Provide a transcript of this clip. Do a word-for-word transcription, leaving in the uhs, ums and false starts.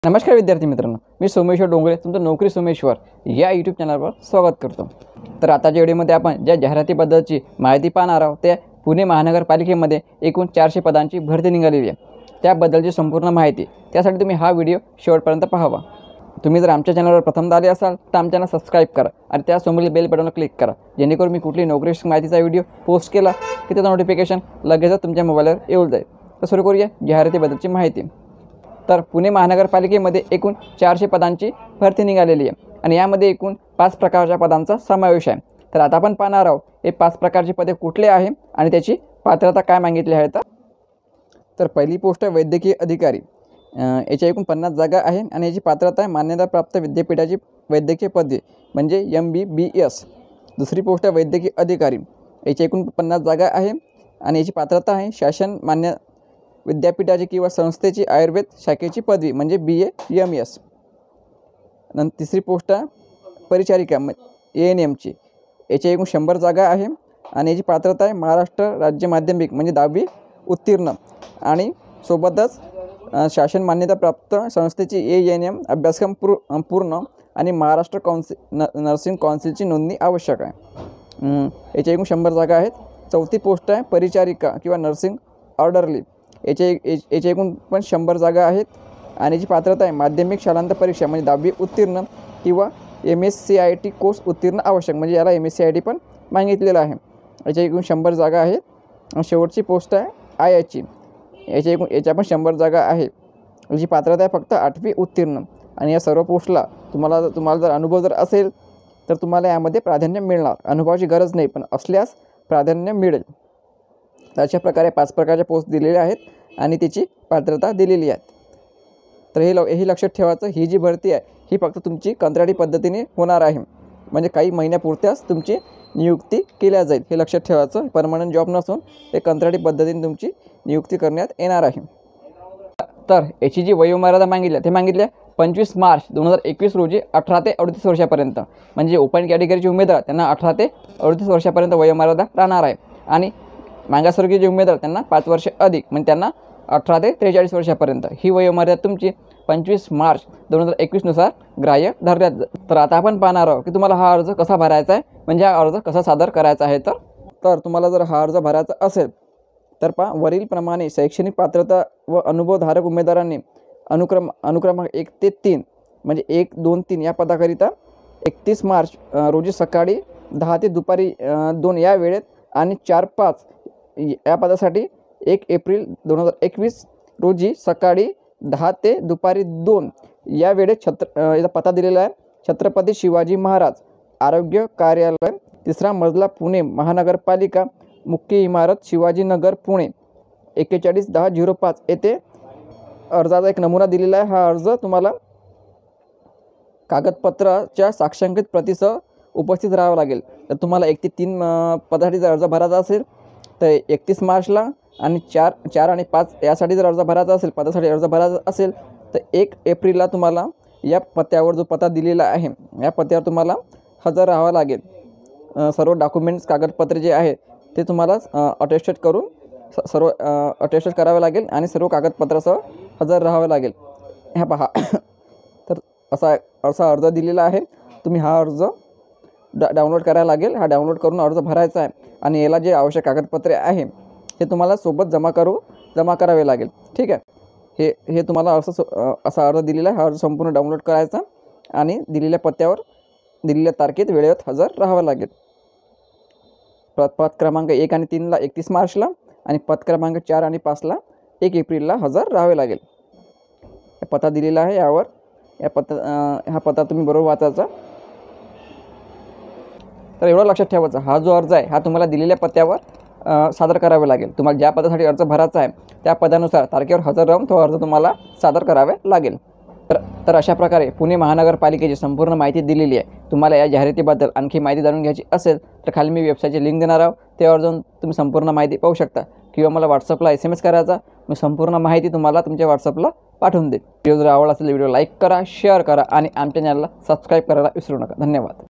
नमस्कार विद्यार्थी मित्रांनो, मी सोमेश्वर डोंगरे तुमचं नोकरी सोमेश्वर या यूट्यूब चॅनलवर स्वागत करतो। तर आताच्या व्हिडिओमध्ये आपण ज्या जाहिरातीबद्दलची माहिती पाहणार आहोत ते पुणे महानगरपालिकेमध्ये एकूण चारशे पदांची भरती निघालेली आहे, त्याबद्दलची संपूर्ण माहिती। त्यासाठी तुम्ही हा व्हिडिओ शेवटपर्यंत पाहावा। तुम्ही जर आमच्या चॅनलवर प्रथमदा आले असाल तर आमच्या चॅनल सबस्क्राईब करा आणि त्यासमोरील बेल बटनवर क्लिक करा, जेणेकरून मी कुठली नोकरी माहितीचा व्हिडिओ पोस्ट केला की त्याचं नोटिफिकेशन लगेचच तुमच्या मोबाईलवर येऊन जाईल। तर सुरू करूया जाहिरातीबद्दलची माहिती। तर पुणे महानगरपालिकेमध्ये एकूण चारशे पदांची भरती निघालेली आहे आणि यामध्ये एकूण पाच प्रकारच्या पदांचा समावेश आहे। तर आता आपण पाहणार आहोत हे पाच प्रकारची पदे कुठले आहे आणि त्याची पात्रता काय मागितली आहे। तर पहिली पोस्ट आहे वैद्यकीय अधिकारी। याच्या एकूण पन्नास जागा आहे आणि याची पात्रता आहे मान्यताप्राप्त विद्यापीठाची वैद्यकीय पदवी म्हणजे एम बी बी एस। दुसरी पोस्ट आहे वैद्यकीय अधिकारी। याची एकूण पन्नास जागा आहे आणि याची पात्रता आहे शासन मान्य विद्यापीठाची किंवा संस्थेची आयुर्वेद शाखेची पदवी म्हणजे बी ए एम एस। नंतर तिसरी पोस्ट आहे परिचारिका ए एन एमची। याच्या एकूण शंभर जागा आहे आणि याची पात्रता आहे महाराष्ट्र राज्य माध्यमिक म्हणजे दहावी उत्तीर्ण आणि सोबतच शासन मान्यताप्राप्त संस्थेची ए एन एम अभ्यासक्रम पूर पूर्ण आणि महाराष्ट्र काउन्सिल न नर्सिंग काउन्सिलची नोंदणी आवश्यक आहे। याच्या एकूण शंभर जागा आहेत। चौथी पोस्ट आहे परिचारिका किंवा नर्सिंग ऑर्डरली। याचे याचे एकूण पण शंभर जागा आहेत आणि याची पात्रता आहे माध्यमिक शालांत परीक्षा म्हणजे दहावी उत्तीर्ण किंवा M S C I T course उत्तीर्ण आवश्यक म्हणजे याला M S C I T पण मागितलेलं आहे। याच्या एकूण शंभर जागा आहेत। शेवटची पोस्ट आहे आय आयची। याच्या एकूण याच्या पण शंभर जागा आहे। याची पात्रता आहे फक्त आठवी उत्तीर्ण आणि या सर्व पोस्टला तुम्हाला तुम्हाला जर अनुभव जर असेल तर तुम्हाला यामध्ये प्राधान्य मिळणार। अनुभवाची गरज नाही पण असल्यास प्राधान्य मिळेल। तर अशा प्रकारे पाच प्रकारच्या पोस्ट दिलेल्या आहेत आणि त्याची पात्रता दिलेली आहे। तर हे ल हे लक्षात ठेवायचं, ही जी भरती आहे ही फक्त तुमची कंत्राटी पद्धतीने होणार आहे, म्हणजे काही महिन्यापुरत्याच तुमची नियुक्ती केल्या जाईल। हे लक्षात ठेवायचं, परमनंट जॉब नसून हे कंत्राटी पद्धतीने तुमची नियुक्ती करण्यात येणार आहे। तर याची जी वयोमर्यादा मागितली ते मागितले पंचवीस मार्च दोन हजार एकवीस रोजी अठरा ते अडतीस वर्षापर्यंत, म्हणजे ओपन कॅटेगरीचे उमेदवार त्यांना अठरा ते अडतीस वर्षापर्यंत वयोमर्यादा राहणार आहे आणि मागासवर्गीय जे उमेदवार त्यांना पाच वर्ष अधिक म्हणजे त्यांना अठरा ते त्रेचाळीस वर्षापर्यंत ही वयोमर्यादा तुमची पंचवीस मार्च दोन हजार एकवीसनुसार ग्राह्य धरण्यात। तर आता आपण पाहणार आहोत की तुम्हाला हा अर्ज कसा भरायचा आहे, म्हणजे हा अर्ज कसा सादर करायचा आहे। तर तर तुम्हाला जर हा अर्ज भरायचा असेल तर पहा वरीलप्रमाणे शैक्षणिक पात्रता व अनुभवधारक उमेदवारांनी अनुक्रम अनुक्रमांक एक ते तीन म्हणजे एक दोन तीन या पदाकरिता एकतीस मार्च रोजी सकाळी दहा ते दुपारी दोन या वेळेत आणि चार पाच या पदासाठी एक एप्रिल दोन हजार एकवीस रोजी सकाळी दहा ते दुपारी दोन या वेळेत छत्र याचा पत्ता दिलेला आहे छत्रपती शिवाजी महाराज आरोग्य कार्यालय तिसरा मजला पुणे महानगरपालिका मुख्य इमारत शिवाजीनगर पुणे एक्केचाळीस दहा झिरो पाच येथे अर्जाचा एक नमुना दिलेला आहे। हा अर्ज तुम्हाला कागदपत्राच्या साक्षांकित प्रतीसह उपस्थित राहावं लागेल। तर तुम्हाला एक ते तीन पदासाठी जर अर्ज भरायचा असेल तर एकतीस मार्चला आणि चार चार आणि पाच यासाठी जर अर्ज भरायचा असेल पदासाठी अर्ज भरायचा असेल तर एक एप्रिलला तुम्हाला या पत्त्यावर जो पत्ता दिलेला आहे या पत्त्यावर तुम्हाला हजर राहावं लागेल। सर्व डॉक्युमेंट्स कागदपत्रे जे आहेत ते तुम्हाला अटेस्टेड करून सर्व अटेस्टेड करावे लागेल आणि सर्व कागदपत्रासह हजर राहावं लागेल। ह्या पहा तर असा असा अर्ज दिलेला आहे। तुम्ही हा अर्ज डा डाउनलोड करायला लागेल। हा डाउनलोड करून अर्ज भरायचा आहे आणि याला जे आवश्यक कागदपत्रे आहे हे तुम्हाला सोबत जमा करू जमा करावे लागेल। ठीक आहे, हे हे तुम्हाला असं असा अर्ज दिलेला आहे। हा अर्ज संपूर्ण डाउनलोड करायचा आणि दिलेल्या पत्त्यावर दिलेल्या तारखेत वेळेत हजर राहावं लागेल। पद पद क्रमांक एक आणि तीनला एकतीस मार्चला आणि पद क्रमांक चार आणि पाचला एक एप्रिलला हजर राहावे लागेल। पत्ता दिलेला आहे यावर या पत्ता हा पत्ता तुम्ही बरोबर वाचायचा। तर एवढं लक्षात ठेवायचं, हा जो अर्ज आहे हा तुम्हाला दिलेल्या पत्त्यावर सादर करावे लागेल। तुम्हाला ज्या पदासाठी अर्ज भरायचा आहे त्या पदानुसार तारखेवर हजर राहून तो अर्ज तुम्हाला सादर करावे लागेल। तर तर अशा प्रकारे पुणे महानगरपालिकेची संपूर्ण माहिती दिलेली आहे। तुम्हाला या जाहिरातीबद्दल आणखी माहिती जाणून घ्यायची असेल तर खाली मी वेबसाईटची लिंक देणार आहोत, त्यावर जाऊन तुम्ही संपूर्ण माहिती पाहू शकता किंवा मला व्हॉट्सअपला एस एम एस करायचा, मी संपूर्ण माहिती तुम्हाला तुमच्या व्हॉट्सअपला पाठवून देईल। व्हिडिओ जर आवडला असेल व्हिडिओ लाईक करा, शेअर करा आणि आमच्या चॅनलला सबस्क्राईब करायला विसरू नका। धन्यवाद।